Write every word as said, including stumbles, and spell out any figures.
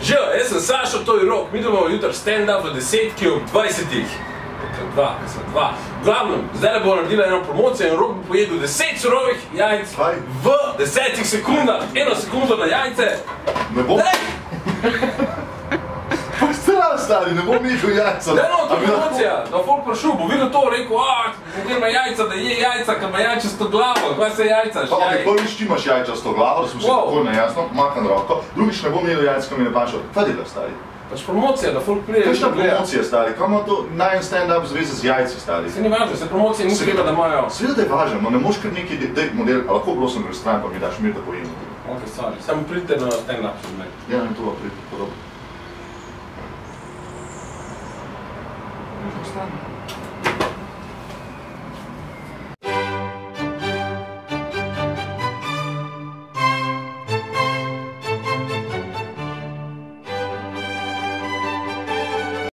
Že, jaz sem Sašo, to je Rok, mi bomo jutri stand-up v desetki ob dvajsetih. Dva, kaj smo dva. Glavno, zdaj bomo naredili eno promocijo in Rok bo pojedel deset surovih jajc v desetih sekundah. Eno sekundo na jajce. Ne bom... Pa stran, stari, ne bom jedel jajca. Ne, no, to je promocija, da folk prašil, bo videl to, rekel, a, pogled ima jajca, da je jajca, kad ima jajčasto glavo, kaj se jajca, Pa, ok, prvič ti imaš jajčasto glavo, da smo se tako nejasno, makam roko. Drugič ne bom jedel jajca, kad mi ne pačo. Kaj delaš, stari? Pač promocija, da folk prije... Kakšna promocija, stari? Kaj ima to najen stand-up zveze z jajci, stari? Se ni važno, se promocije ni treba, da imajo... Sveda, da je važno, no ne moš kar neki date model, a lahko bilo sem gre stran, pa mi daš mir, da pojem. Ok, sorry, samo pridite na stand-up še zmeri. Ja, ne to, pridite, podobno. Stran.